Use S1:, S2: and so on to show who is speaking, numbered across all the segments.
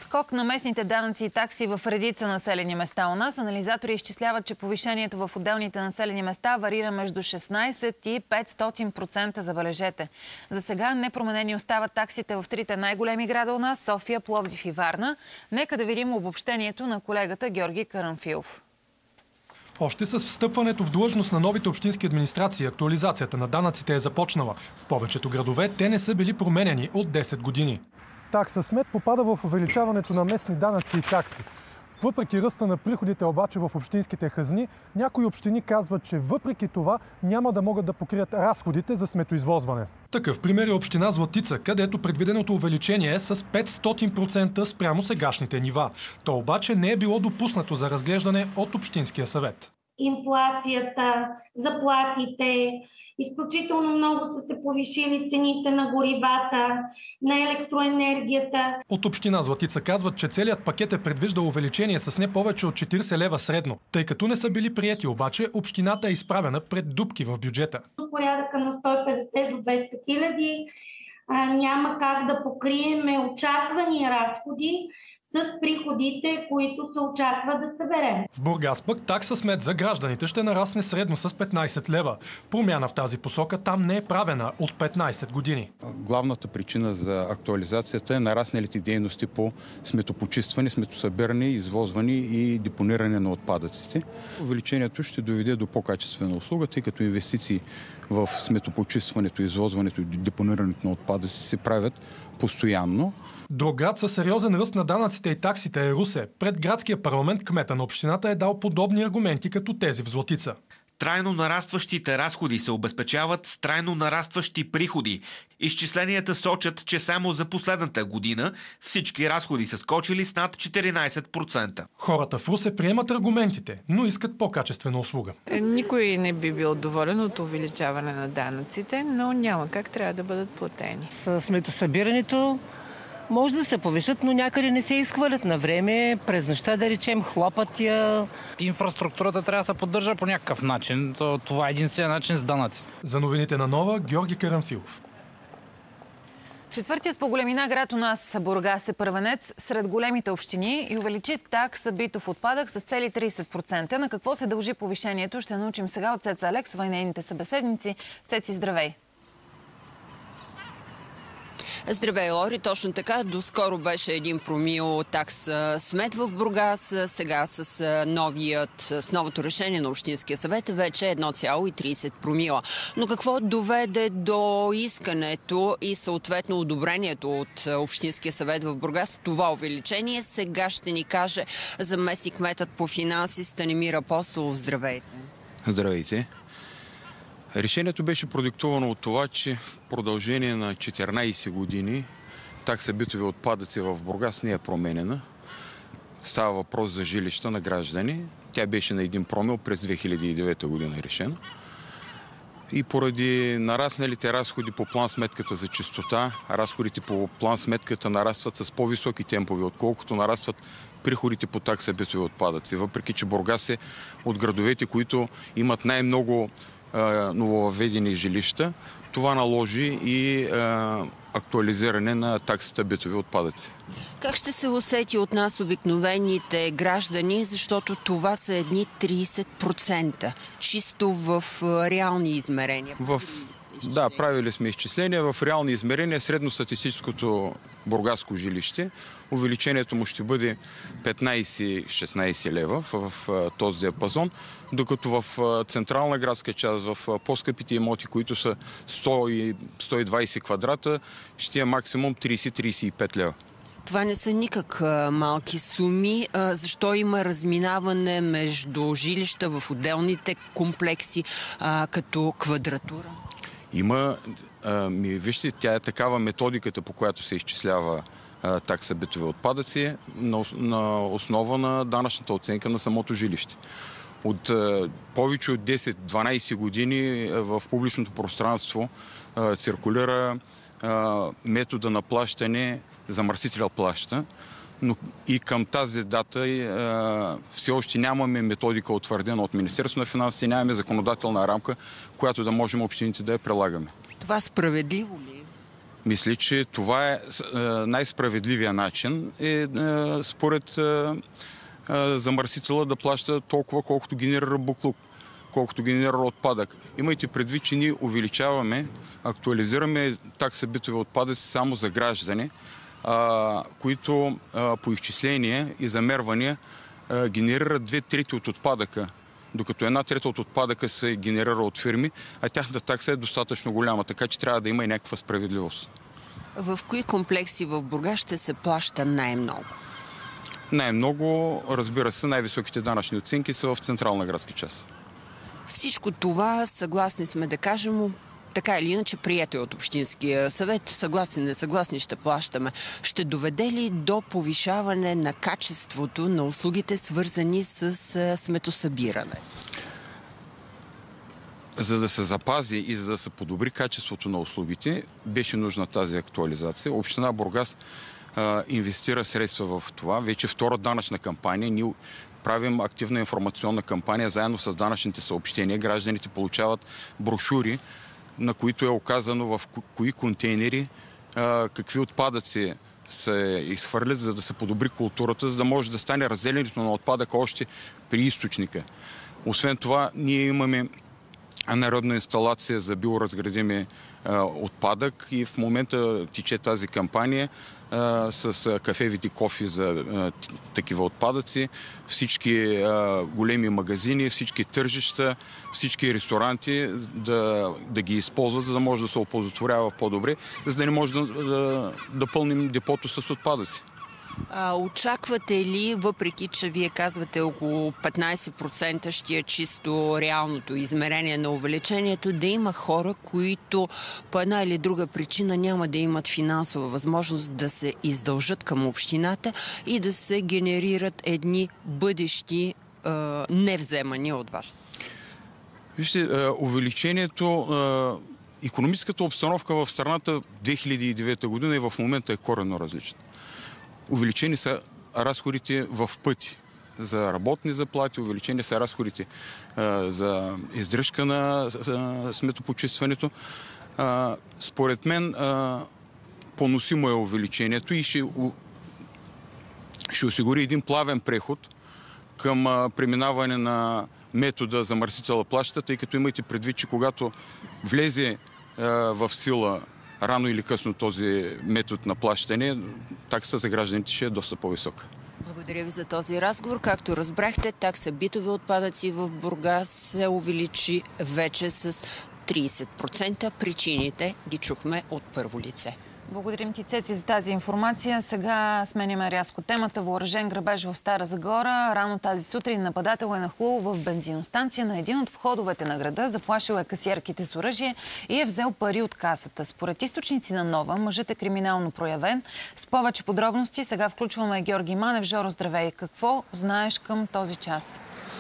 S1: Скок на местните данъци и такси в редица населени места у нас. Анализатори изчисляват, че повишението в отделните населени места варира между 16 и 500%, забележете. За сега непроменени остават таксите в трите най-големи града у нас – София, Пловдив и Варна. Нека да видим обобщението на колегата Георги Карамфилов.
S2: Още с встъпването в длъжност на новите общински администрации актуализацията на данъците е започнала. В повечето градове те не са били променени от 10 години.
S3: Такса смет попада в увеличаването на местни данъци и такси. Въпреки ръста на приходите обаче в общинските хазни, някои общини казват, че въпреки това няма да могат да покрият разходите за сметоизвозване.
S2: Такъв пример е община Златица, където предвиденото увеличение е с 500% спрямо сегашните нива. То обаче не е било допуснато за разглеждане от Общинския съвет.
S4: Инфлацията, заплатите, изключително много са се повишили цените на горивата, на електроенергията.
S2: От община Златица казват, че целият пакет е предвиждал увеличение с не повече от 40 лева средно. Тъй като не са били приети обаче, общината е изправена пред дупки в бюджета.
S4: Порядъка на 150 до 200 хиляди няма как да покриеме очаквани разходи с приходите, които се очаква да съберем.
S2: В Бургас пък такса смет за гражданите ще нарасне средно с 15 лева. Промяна в тази посока там не е правена от 15 години.
S5: Главната причина за актуализацията е нарасналите дейности по сметопочистване, сметосъбиране, извозване и депониране на отпадъците. Увеличението ще доведе до по-качествена услуга, тъй като инвестиции в сметопочистването, извозването и депонирането на отпадъци се правят постоянно.
S2: Друг град със сериозен ръст на данъците и таксите е Русе. Пред градския парламент кмета на общината е дал подобни аргументи като тези в Златица.
S6: Трайно нарастващите разходи се обезпечават с трайно нарастващи приходи. Изчисленията сочат, че само за последната година всички разходи са скочили с над 14%.
S2: Хората в Русе приемат аргументите, но искат по-качествена услуга.
S7: Никой не би бил доволен от увеличаване на данъците, но няма как, трябва да бъдат платени.
S8: С сметосъбирането може да се повишат, но някъде не се изхвърлят на време. През нощта, да речем, хлопат я.
S9: Инфраструктурата трябва да се поддържа по някакъв начин. Това е единствения начин с данъци.
S2: За новините на Нова, Георги Карамфилов.
S1: Четвъртият по големина град у нас, Бургас, е първенец сред големите общини и увеличи такса битов отпадък с цели 30%. На какво се дължи повишението, ще научим сега от Цеца Алексова и нейните събеседници. Цеци, здравей!
S10: Здравей, Лори. Точно така. Доскоро беше 1 промил такс смет в Бургас. Сега с новото решение на Общинския съвет вече е 1,30 промила. Но какво доведе до искането и съответно одобрението от Общинския съвет в Бургас това увеличение? Сега ще ни каже заместник-кметът по финанси Станимир Апостолов. Здравейте.
S5: Здравейте. Решението беше продиктувано от това, че в продължение на 14 години такса битови отпадъци в Бургас не е променена. Става въпрос за жилища на граждани. Тя беше на 1 промил през 2009 година решена. И поради нарасналите разходи по план-сметката за чистота, разходите по план-сметката нарастват с по-високи темпове, отколкото нарастват приходите по такса битови отпадъци. Въпреки че Бургас е от градовете, които имат най-много нововведени жилища, това наложи и актуализиране на таксата битови отпадъци.
S10: Как ще се усети от нас обикновените граждани, защото това са едни 30%, чисто в реални измерения?
S5: Да, правили сме изчисления. В реални измерения средностатистическото бургаско жилище, увеличението му ще бъде 15-16 лева в този диапазон, докато в централна градска част, в по-скъпите имоти, които са 100-120 квадрата, ще е максимум 30-35 лева.
S10: Това не са никак малки суми. Защо има разминаване между жилища в отделните комплекси като квадратура?
S5: Вижте, тя е такава методиката, по която се изчислява такса битови отпадъци на основа на данъчната оценка на самото жилище. От повече от 10-12 години в публичното пространство циркулира метода на плащане замърсителя плаща, но и към тази дата все още нямаме методика утвърдена от Министерството на финансите, нямаме законодателна рамка, която да можем общините да я прилагаме.
S10: Това справедливо ли?
S5: Мисля, че това е най-справедливия начин според замърсителя да плаща толкова, колкото генерира буклук, колкото генерира отпадък. Имайте предвид, че ние увеличаваме, актуализираме такса битови отпадъци само за граждани, които по изчисления и замервания генерират 2/3 от отпадъка, докато 1/3 от отпадъка се генерира от фирми, а тяхната такса е достатъчно голяма, така че трябва да има и някаква справедливост.
S10: В кои комплекси в Бургас ще се плаща най-много?
S5: Най-много, разбира се, най-високите данъчни оценки са в централна градска част.
S10: Всичко това, съгласни сме да кажем, така или иначе прието от Общинския съвет, съгласни, несъгласни ще плащаме. Ще доведе ли до повишаване на качеството на услугите, свързани с сметосъбиране?
S5: За да се запази и за да се подобри качеството на услугите, беше нужна тази актуализация. Община Бургас инвестира средства в това. Вече втора данъчна кампания. Ние правим активна информационна кампания заедно с данъчните съобщения. Гражданите получават брошури, на които е оказано в кои контейнери какви отпадъци се изхвърлят, за да се подобри културата, за да може да стане разделянето на отпадъка още при източника. Освен това, ние имаме анаеробна инсталация за биоразградими отпадък и в момента тече тази кампания с кафевите кофи за такива отпадъци. Всички големи магазини, всички тържища, всички ресторанти да ги използват, за да може да се оползотворява по-добре, за да не може да пълним депото с отпадъци.
S10: Очаквате ли, въпреки че вие казвате около 15% ще е чисто реалното измерение на увеличението, да има хора, които по една или друга причина няма да имат финансова възможност да се издължат към общината и да се генерират едни бъдещи невземания от вас?
S5: Вижте, увеличението, икономическата обстановка в страната 2009 година и в момента е коренно различна. Увеличени са разходите в пъти за работни заплати, увеличени са разходите за издръжка на сметопочистването. Според мен поносимо е увеличението и ще осигури един плавен преход към преминаване на метода замърсителя плаща, тъй като имайте предвид, че когато влезе в сила рано или късно този метод на плащане, таксата за гражданите ще е доста по-висока.
S10: Благодаря ви за този разговор. Както разбрахте, такса битови отпадъци в Бургас се увеличи вече с 30%. Причините ги чухме от първо лице.
S1: Благодарим ти, Цеци, за тази информация. Сега сменяме рязко темата. Въоръжен грабеж в Стара Загора. Рано тази сутрин нападател е нахлул в бензиностанция на един от входовете на града, заплашил е касиерките с оръжие и е взел пари от касата. Според източници на Нова, мъжът е криминално проявен. С повече подробности сега включваме Георги Манев. Жоро, здравей! Какво знаеш към този час?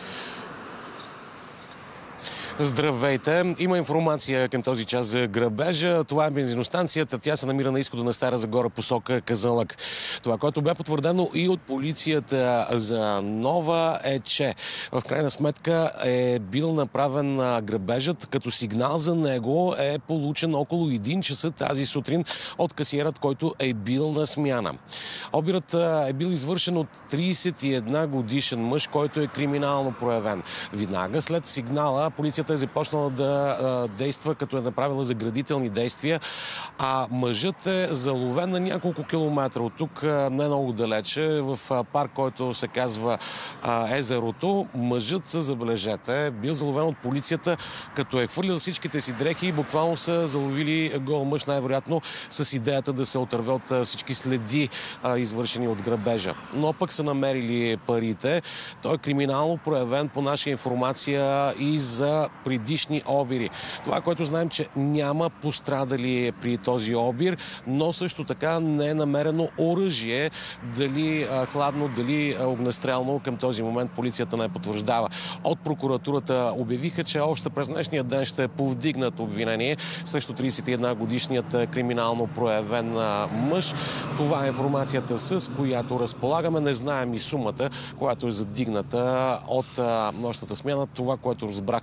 S11: Здравейте! Има информация към този час за грабежа. Това е бензиностанцията. Тя се намира на изхода на Стара Загора, посока Казанлък. Това, което бе потвърдено и от полицията за Нова, е, че в крайна сметка е бил направен грабежът, като сигнал за него е получен около 1 часа тази сутрин от касиерът, който е бил на смяна. Обирът е бил извършен от 31 годишен мъж, който е криминално проявен. Веднага след сигнала полицията е започнала да действа, като е направила заградителни действия, а мъжът е заловен на няколко километра от тук, не много далече, в парк, който се казва Езерото. Мъжът, забележете, бил заловен от полицията, като е хвърлил всичките си дрехи и буквално са заловили гол мъж, най-вероятно с идеята да се отърве от всички следи, извършени от грабежа. Но пък са намерили парите. Той е криминално проявен по наша информация и за предишни обири. Това, което знаем, че няма пострадали при този обир, но също така не е намерено оръжие, дали хладно, дали огнестрелно. Към този момент полицията не потвърждава. От прокуратурата обявиха, че още през днешния ден ще повдигнат обвинение срещу 31-годишният криминално проявен мъж. Това е информацията, с която разполагаме. Не знаем и сумата, която е задигната от нощната смяна. Това, което разбрахме към този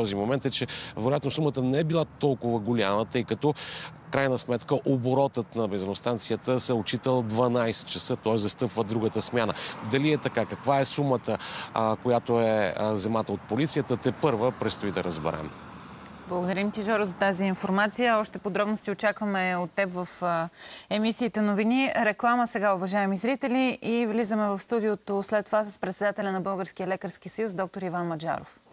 S11: този момент е, че вероятно сумата не е била толкова голяма, тъй като крайна сметка оборотът на бензиностанцията се отчитал 12 часа, т.е. застъпва другата смяна. Дали е така? Каква е сумата, която е вземата от полицията? Тепърва предстои да разберем.
S1: Благодарим ти, Жоро, за тази информация. Още подробности очакваме от теб в емисиите новини. Реклама сега, уважаеми зрители, и влизаме в студиото след това с председателя на Българския лекарски съюз, доктор Иван Маджаров.